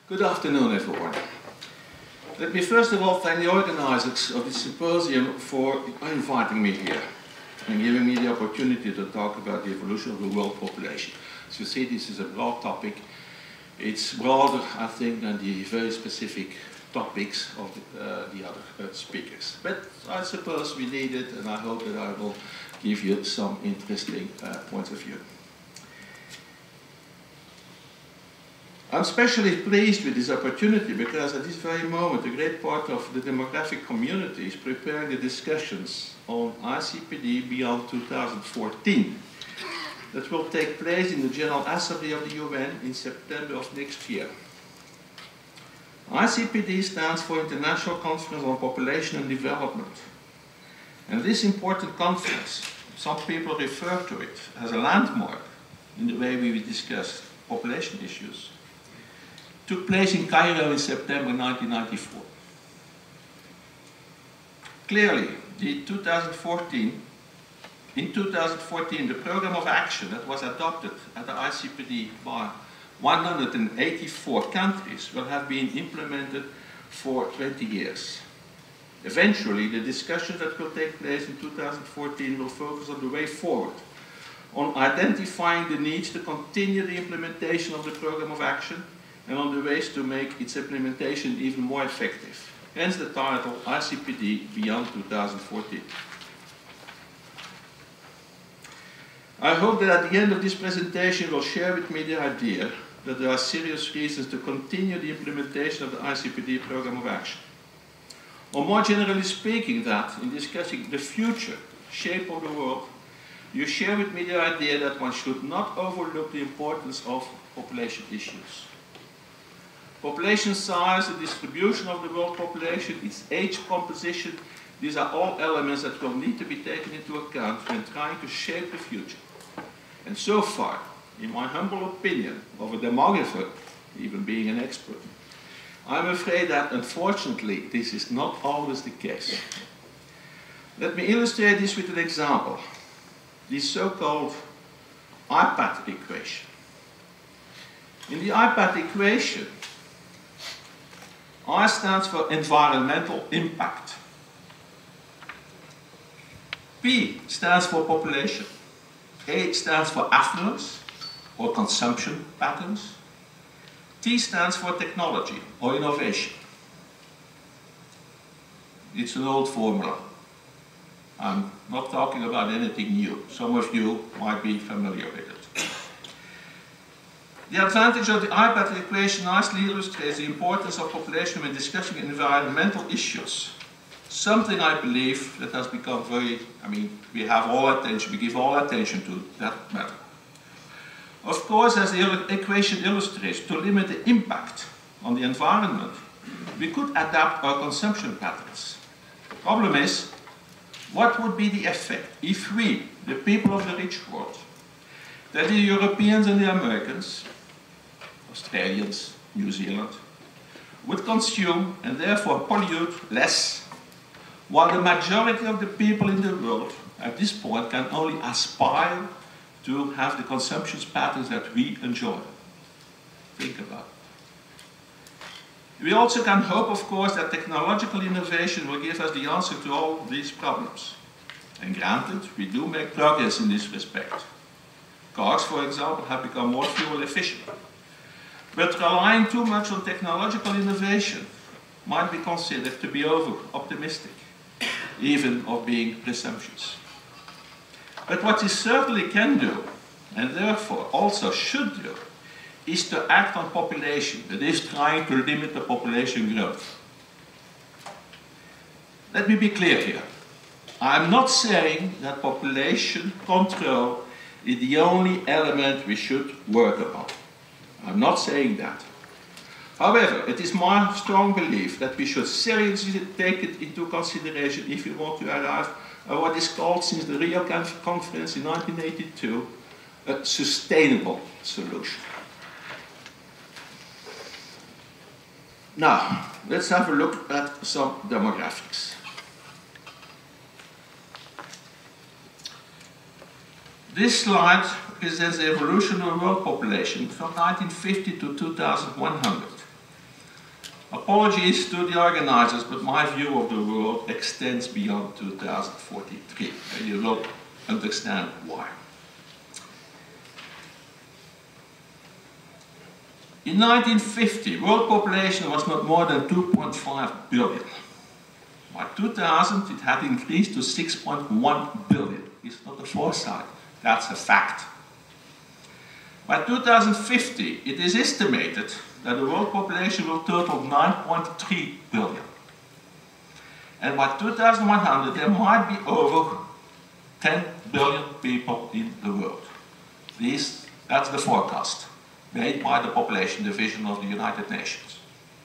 Good afternoon, everyone. Let me first of all thank the organizers of this symposium for inviting me here and giving me the opportunity to talk about the evolution of the world population. As you see, this is a broad topic. It's broader, I think, than the very specific topics of the other speakers. But I suppose we need it, and I hope that I will give you some interesting points of view. I'm especially pleased with this opportunity because at this very moment a great part of the demographic community is preparing the discussions on ICPD beyond 2014 that will take place in the General Assembly of the UN in September of next year. ICPD stands for International Conference on Population and Development. And this important conference, some people refer to it as a landmark in the way we discuss population issues, took place in Cairo in September 1994. Clearly, in 2014, the program of action that was adopted at the ICPD by 184 countries will have been implemented for 20 years. Eventually, the discussions that will take place in 2014 will focus on the way forward, on identifying the needs to continue the implementation of the program of action and on the ways to make its implementation even more effective. Hence the title ICPD Beyond 2014. I hope that at the end of this presentation you will share with me the idea that there are serious reasons to continue the implementation of the ICPD program of action. Or more generally speaking, that in discussing the future shape of the world, you share with me the idea that one should not overlook the importance of population issues. Population size, the distribution of the world population, its age composition, these are all elements that will need to be taken into account when trying to shape the future. And so far, in my humble opinion of a demographer, even being an expert, I'm afraid that unfortunately this is not always the case. Let me illustrate this with an example. The so-called IPAT equation. In the IPAT equation, I stands for environmental impact. P stands for population. A stands for affluence or consumption patterns. T stands for technology or innovation. It's an old formula. I'm not talking about anything new. Some of you might be familiar with it. The advantage of the IPAT equation nicely illustrates the importance of population when discussing environmental issues. Something I believe that has become very, we have all attention, we give all attention to that matter. Of course, as the equation illustrates, to limit the impact on the environment, we could adapt our consumption patterns. The problem is, what would be the effect if we, the people of the rich world, that the Europeans and the Americans, Australians, New Zealand, would consume and therefore pollute less, while the majority of the people in the world at this point can only aspire to have the consumption patterns that we enjoy. Think about it. We also can hope, of course, that technological innovation will give us the answer to all these problems. And granted, we do make progress in this respect. Cars, for example, have become more fuel efficient. But relying too much on technological innovation might be considered to be over-optimistic, even of being presumptuous. But what we certainly can do, and therefore also should do, is to act on population, that is trying to limit the population growth. Let me be clear here. I'm not saying that population control is the only element we should work upon. I'm not saying that. However, it is my strong belief that we should seriously take it into consideration if we want to arrive at what is called, since the Rio Conference in 1982, a sustainable solution. Now, let's have a look at some demographics. This slide presents the evolution of the world population from 1950 to 2100. Apologies to the organizers, but my view of the world extends beyond 2043, and you will understand why. In 1950, world population was not more than 2.5 billion. By 2000, it had increased to 6.1 billion. It's not a foresight, that's a fact. By 2050, it is estimated that the world population will total 9.3 billion. And by 2100, there might be over 10 billion people in the world. That's the forecast made by the Population Division of the United Nations.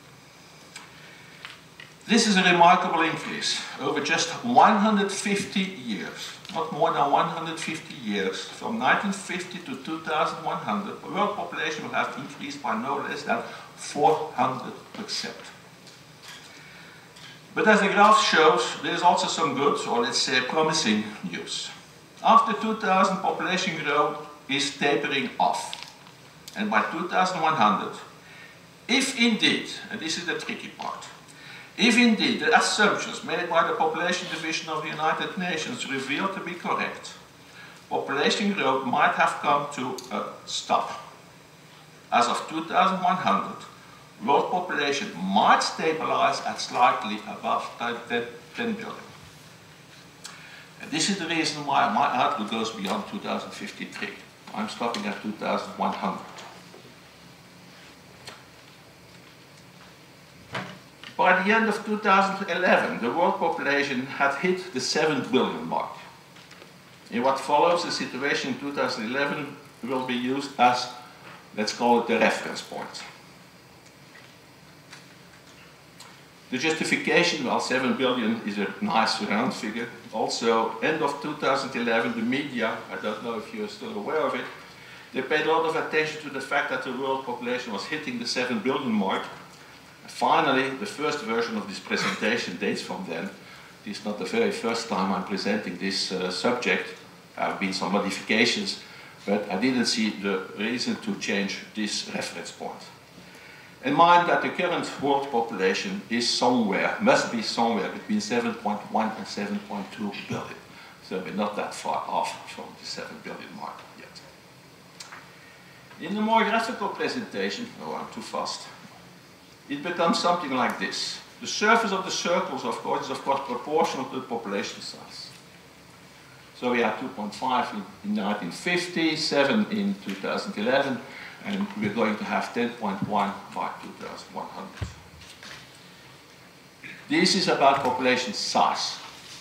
This is a remarkable increase over just 150 years, not more than 150 years. From 1950 to 2100, the world population will have increased by no less than 400%. But as the graph shows, there is also some good, or let's say promising news. After 2000, population growth is tapering off. And by 2100, if indeed, and this is the tricky part, if indeed the assumptions made by the Population Division of the United Nations reveal to be correct, population growth might have come to a stop. As of 2100, world population might stabilize at slightly above 10 billion. And this is the reason why my outlook goes beyond 2053. I'm stopping at 2100. By the end of 2011, the world population had hit the 7 billion mark. In what follows, the situation in 2011 will be used as, let's call it, the reference point. The justification, well, 7 billion is a nice round figure. Also, end of 2011, the media, I don't know if you're still aware of it, they paid a lot of attention to the fact that the world population was hitting the 7 billion mark. Finally, the first version of this presentation dates from then. This is not the very first time I'm presenting this subject. There have been some modifications, but I didn't see the reason to change this reference point. And mind that the current world population is somewhere, must be somewhere between 7.1 and 7.2 billion. So we're not that far off from the 7 billion mark yet. In the more graphical presentation, oh, I'm too fast. It becomes something like this. The surface of the circles, of course, is of course proportional to the population size. So we had 2.5 in 1950, 7 in 2011, and we're going to have 10.1 by 2100. This is about population size.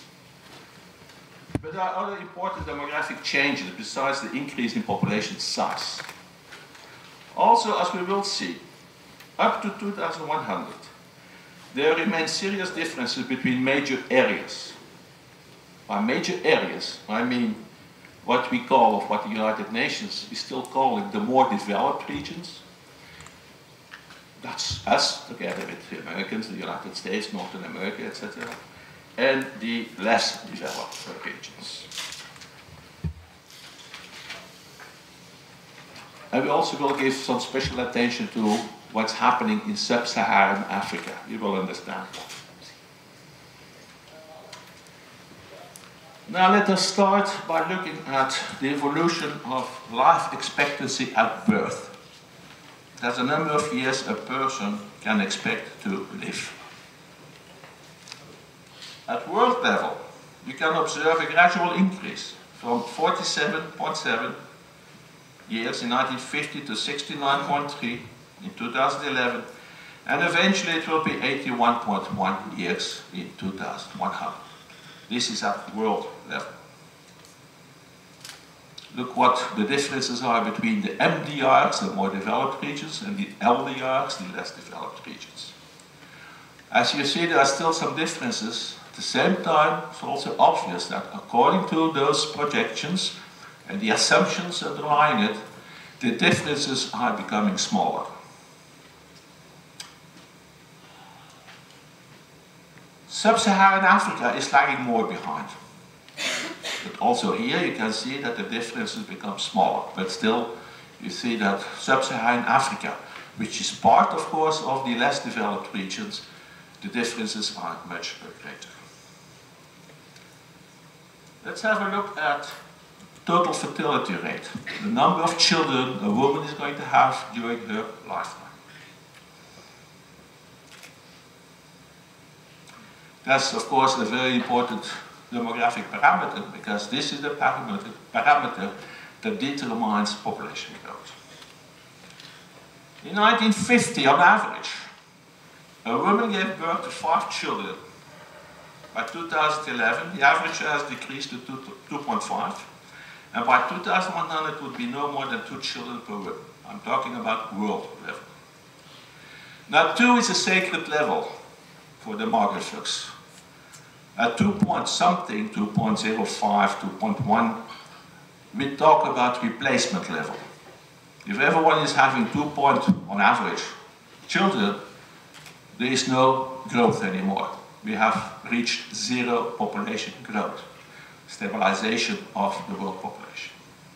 But there are other important demographic changes besides the increase in population size. Also, as we will see, up to 2100, there remain serious differences between major areas. By major areas, I mean what we call, of what the United Nations is still calling the more developed regions. That's us, together with the Americans, the United States, Northern America, etc. And the less developed regions. And we also will give some special attention to what's happening in sub-Saharan Africa. You will understand that. Now let us start by looking at the evolution of life expectancy at birth. That's the number of years a person can expect to live. At world level, you can observe a gradual increase from 47.7 years in 1950 to 69.3 in 2011, and eventually it will be 81.1 years in 2100. This is at world level. Look what the differences are between the MDRs, the more developed regions, and the LDRs, the less developed regions. As you see, there are still some differences. At the same time, it's also obvious that according to those projections and the assumptions underlying it, the differences are becoming smaller. Sub-Saharan Africa is lagging more behind. But also here you can see that the differences become smaller. But still, you see that Sub-Saharan Africa which is part, of course, of the less developed regions, the differences are much greater. Let's have a look at total fertility rate, the number of children a woman is going to have during her lifetime. That's, of course, a very important demographic parameter, because this is the parameter that determines population growth. In 1950, on average, a woman gave birth to 5 children. By 2011, the average has decreased to 2.5, and by 2100 it would be no more than 2 children per woman. I'm talking about world level. Now 2 is a sacred level for demographers. At 2 point something, 2.05, 2.1, we talk about replacement level. If everyone is having 2 point, on average, children, there is no growth anymore. We have reached 0 population growth, stabilization of the world population.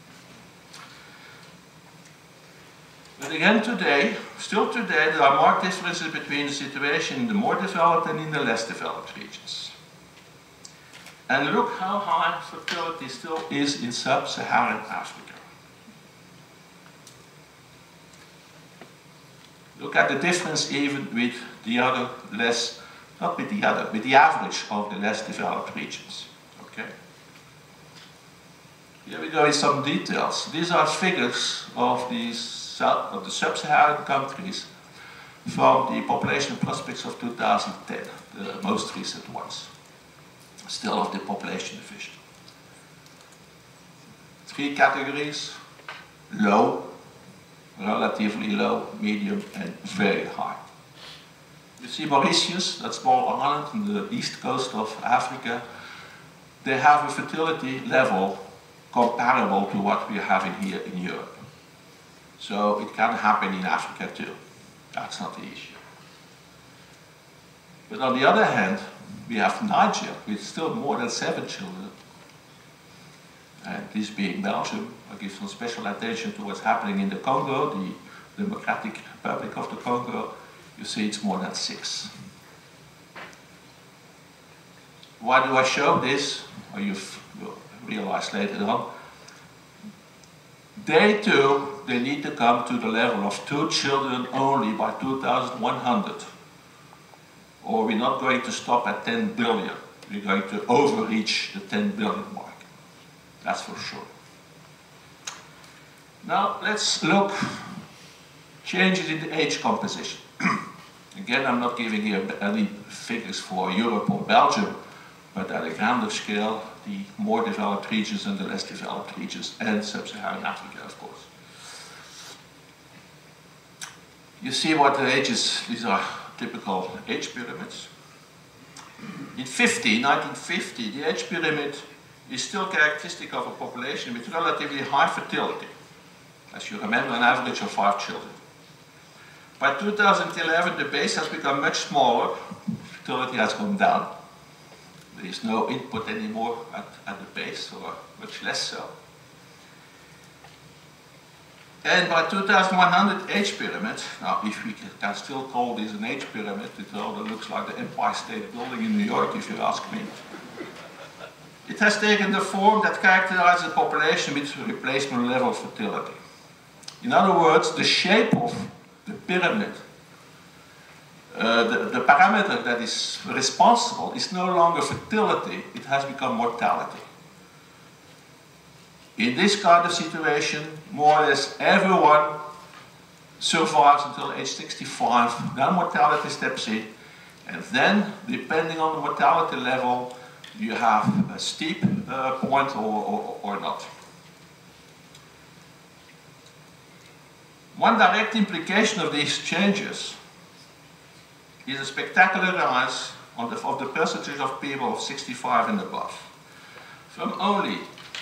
But again today, still today, there are marked differences between the situation in the more developed and in the less developed regions. And look how high fertility still is in sub-Saharan Africa. Look at the difference even with the other less, not with the other, with the average of the less developed regions. Okay? Here we go in some details. These are figures of the sub-Saharan countries from the population prospects of 2010, the most recent ones, still of the population division. 3 categories: low, relatively low, medium, and very high. You see Mauritius, that small island on the east coast of Africa, they have a fertility level comparable to what we are having here in Europe. So it can happen in Africa too. That's not the issue. But on the other hand, we have Niger with still more than 7 children. And this being Belgium, I give some special attention to what's happening in the Congo, the Democratic Republic of the Congo. You see it's more than 6. Why do I show this? Well, you'll realize later on. They too, they need to come to the level of 2 children only by 2100. Or we're not going to stop at 10 billion. We're going to overreach the 10 billion mark. That's for sure. Now let's look changes in the age composition. Again, I'm not giving here any figures for Europe or Belgium, but at a grander scale, the more developed regions and the less developed regions, and sub-Saharan Africa, of course. You see what the ages, these are typical age pyramids. In 1950, the age pyramid is still characteristic of a population with relatively high fertility. As you remember, an average of 5 children. By 2011, the base has become much smaller. Fertility has gone down. There is no input anymore at the base, or much less so. And by 2100 age pyramid, now if we can still call this an age pyramid, it rather looks like the Empire State Building in New York, if you ask me. It has taken the form that characterizes a population with replacement level fertility. In other words, the shape of the pyramid, the parameter that is responsible is no longer fertility, it has become mortality. In this kind of situation, more or less everyone survives until age 65, then mortality steps in, and then, depending on the mortality level, you have a steep point or not. One direct implication of these changes is a spectacular rise of the percentage of people of 65 and above. From only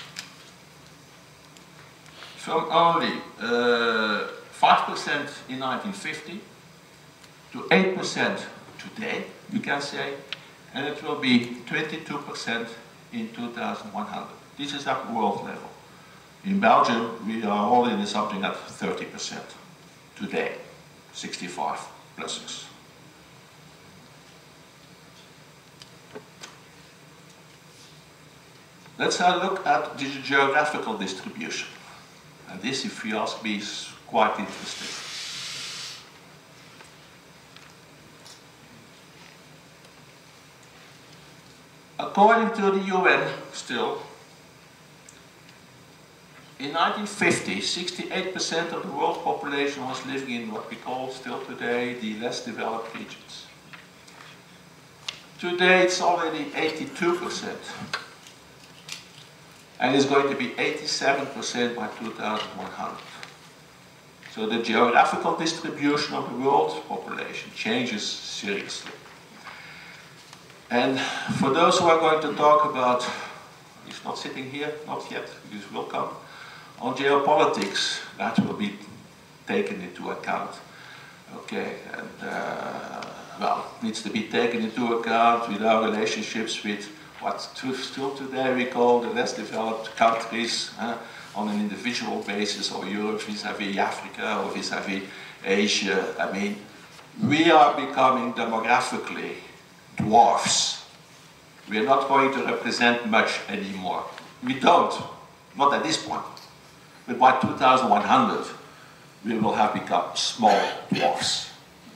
5% in 1950 to 8% today, you can say, and it will be 22% in 2100. This is at world level. In Belgium, we are already something at 30% today. 65 pluses. Let's have a look at the geographical distribution. And this, if you ask me, is quite interesting. According to the UN, still, in 1950, 68% of the world population was living in what we call still today the less developed regions. Today it's already 82%. And it's going to be 87% by 2100. So the geographical distribution of the world population changes seriously. And for those who are going to talk about, he's not sitting here, not yet, he will come, on geopolitics, that will be taken into account. Okay, and well, it needs to be taken into account with our relationships with what still today we call the less developed countries on an individual basis, or Europe vis-à-vis Africa or vis-à-vis Asia. I mean, we are becoming demographically dwarfs. We are not going to represent much anymore. We don't, not at this point. But by 2100, we will have become small dwarfs.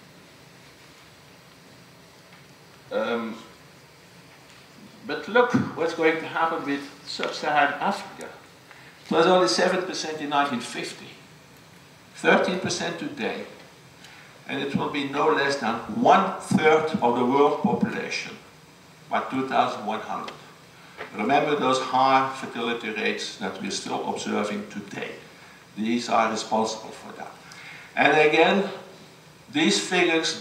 But look what's going to happen with sub-Saharan Africa. It was only 7% in 1950, 13% today, and it will be no less than 1/3 of the world population by 2100. Remember those high fertility rates that we're still observing today. These are responsible for that. And again, these figures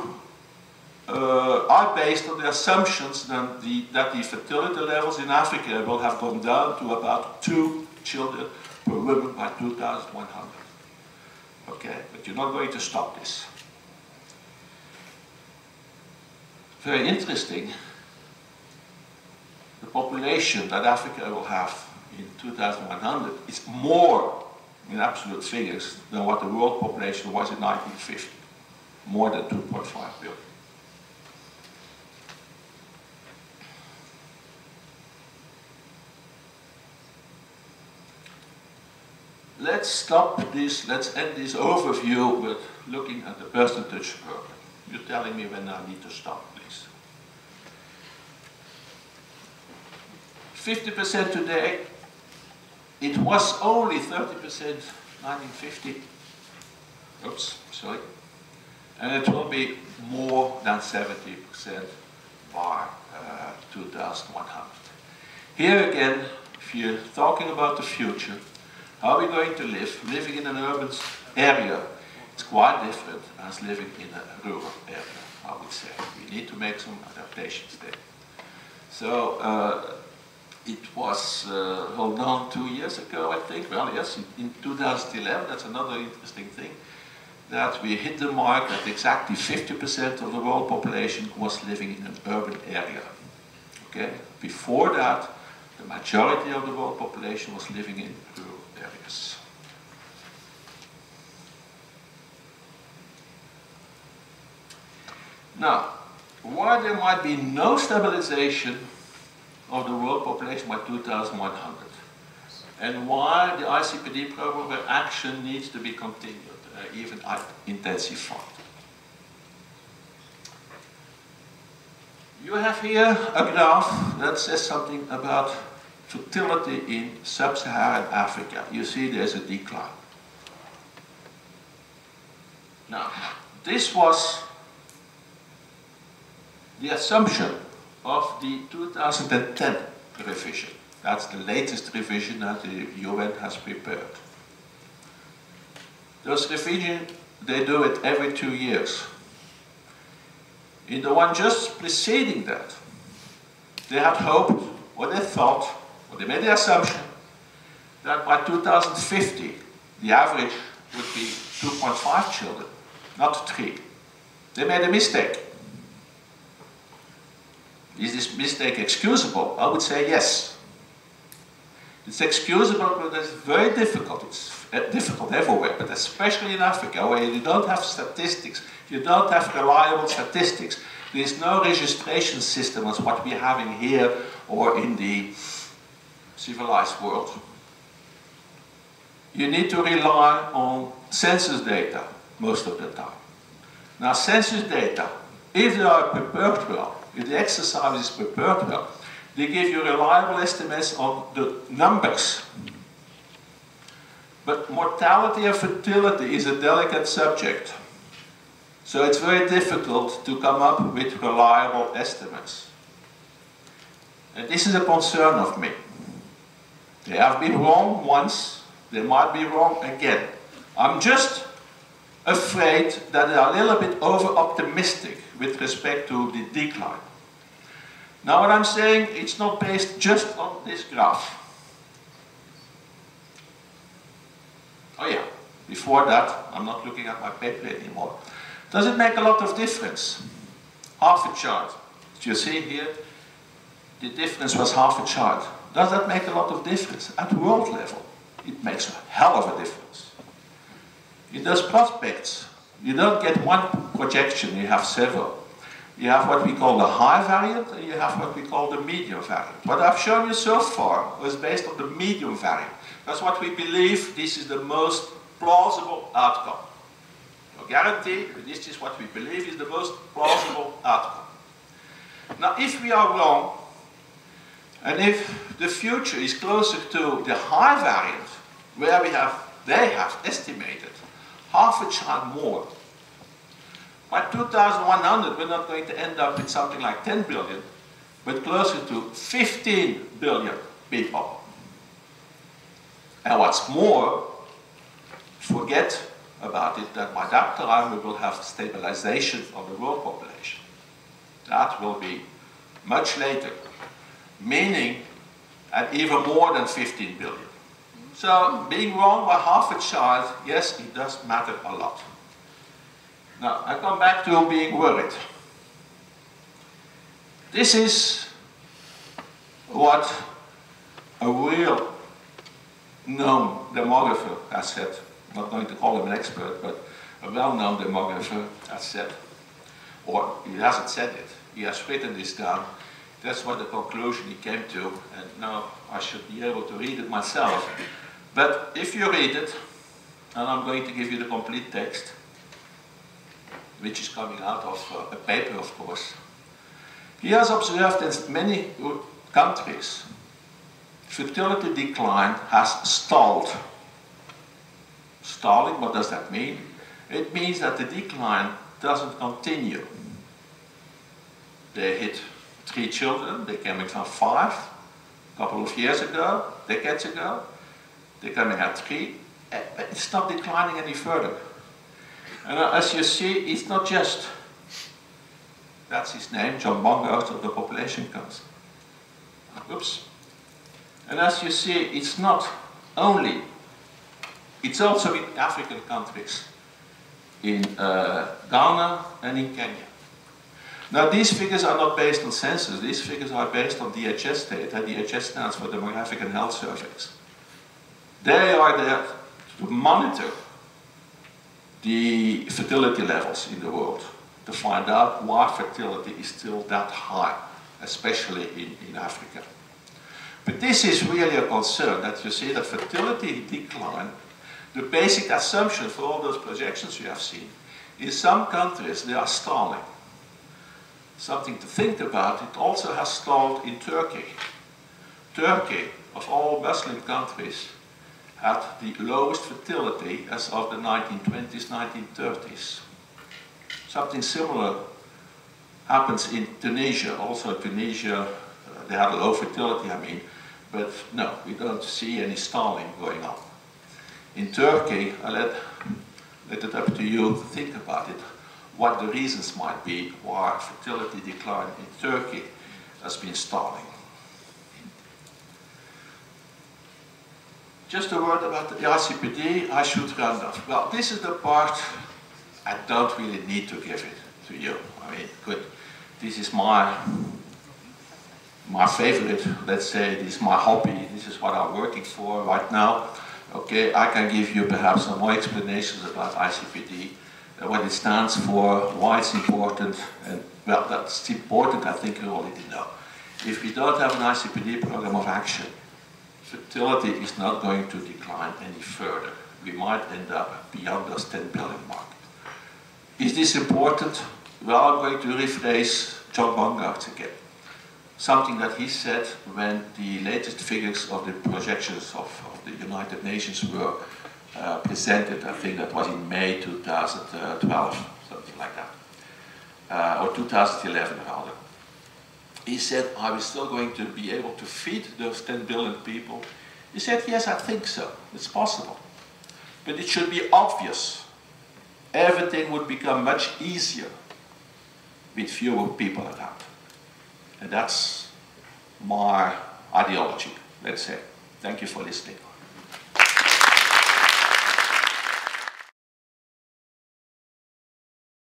are based on the assumptions that the fertility levels in Africa will have gone down to about 2 children per woman by 2100. Okay, but you're not going to stop this. Very interesting. The population that Africa will have in 2100 is more in absolute figures than what the world population was in 1950. More than 2.5 billion. Let's stop this, let's end this overview with looking at the percentage curve. You're telling me when I need to stop, please. 50% today. It was only 30% 1950. Oops, sorry. And it will be more than 70% by 2100. Here again, if you're talking about the future, how are we going to live? Living in an urban area is quite different as living in a rural area, I would say. We need to make some adaptations there. So it was held on 2 years ago, I think. Well, yes, in 2011, that's another interesting thing, that we hit the mark that exactly 50% of the world population was living in an urban area. Okay? Before that, the majority of the world population was living in rural areas. Now, why there might be no stabilization of the world population by 2100, and why the ICPD program where action needs to be continued, even intensified. You have here a graph that says something about fertility in sub-Saharan Africa. You see there's a decline. Now, this was the assumption of the 2010 revision. That's the latest revision that the UN has prepared. Those revisions, they do it every 2 years. In the one just preceding that, they had hoped, or they thought, or they made the assumption, that by 2050, the average would be 2.5 children, not 3. They made a mistake. Is this mistake excusable? I would say yes. It's excusable, but it's very difficult. It's difficult everywhere, but especially in Africa, where you don't have statistics, you don't have reliable statistics. There is no registration system as what we're having here or in the civilized world. You need to rely on census data most of the time. Now, census data, if they are prepared well, if the exercise is prepared well, they give you reliable estimates on the numbers. But mortality and fertility is a delicate subject. So it's very difficult to come up with reliable estimates. And this is a concern of me. They have been wrong once, they might be wrong again. I'm just afraid that they are a little bit over-optimistic with respect to the decline. Now what I'm saying, it's not based just on this graph. Oh yeah, before that, I'm not looking at my paper anymore. Does it make a lot of difference? Half a chart. Do you see here? The difference was half a chart. Does that make a lot of difference? At world level, it makes a hell of a difference. In those prospects, you don't get one projection, you have several. You have what we call the high variant, and you have what we call the medium variant. What I've shown you so far was based on the medium variant. That's what we believe this is the most plausible outcome. No guarantee, but this is what we believe is the most plausible outcome. Now, if we are wrong, and if the future is closer to the high variant, where they have estimated half a child more, by 2100, we're not going to end up with something like 10 billion, but closer to 15 billion people. And what's more, forget about it, that by that time we will have stabilization of the world population. That will be much later, meaning at even more than 15 billion. So being wrong by half a child, yes, it does matter a lot. Now, I come back to being worried. This is what a real known demographer has said. I'm not going to call him an expert, but a well-known demographer has said, or he hasn't said it, he has written this down. That's what the conclusion he came to, and now I should be able to read it myself. But if you read it, and I'm going to give you the complete text, which is coming out of a paper, of course. He has observed that many countries, fertility decline has stalled. Stalling, what does that mean? It means that the decline doesn't continue. They hit 3 children, they're coming from 5, a couple of years ago, decades ago. They're coming at 3, but it's not declining any further. And as you see, it's not just, that's his name, John Bongo, so the population comes. Oops. And as you see, it's not only, it's also in African countries, in Ghana and in Kenya. Now these figures are not based on census, these figures are based on DHS data. DHS stands for Demographic and Health Surveys. They are there to monitor the fertility levels in the world, to find out why fertility is still that high, especially in Africa. But this is really a concern, that you see that fertility decline, the basic assumption for all those projections you have seen, in some countries they are stalling. Something to think about, it also has stalled in Turkey. Turkey, of all Muslim countries, had the lowest fertility as of the 1920s, 1930s. Something similar happens in Tunisia. Also Tunisia, they had a low fertility, I mean, but no, we don't see any stalling going on. In Turkey, I let it up to you to think about it, what the reasons might be why fertility decline in Turkey has been stalling. Just a word about the RCPD, I should round off. Well, this is the part I don't really need to give it to you. I mean, good. This is my my favorite, let's say, this is my hobby, this is what I'm working for right now. Okay, I can give you perhaps some more explanations about ICPD, what it stands for, why it's important, and well, that's important, I think you already know. If we don't have an ICPD program of action, fertility is not going to decline any further. We might end up beyond those 10 billion mark. Is this important? Well, I'm going to rephrase John Bongaert again. Something that he said when the latest figures of the projections of the United Nations were presented. I think that was in May 2012, something like that, or 2011 rather. He said, are we still going to be able to feed those 10 billion people? He said, yes, I think so. It's possible. But it should be obvious. Everything would become much easier with fewer people around. And that's my ideology, let's say. Thank you for listening.